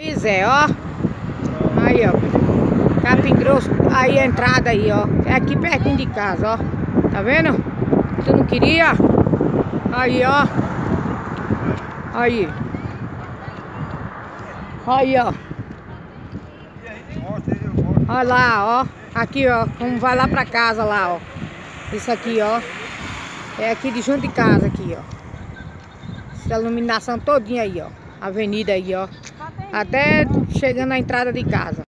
Pois é, ó. Aí, ó. Capim Grosso, aí a entrada aí, ó. É aqui pertinho de casa, ó. Tá vendo? Tu não queria? Aí, ó. Aí. Aí, ó. Olha lá, ó. Aqui, ó. Como vai lá pra casa lá, ó. Isso aqui, ó. É aqui de junto de casa aqui, ó. Essa iluminação todinha aí, ó. Avenida aí, ó. Até chegando na entrada de casa.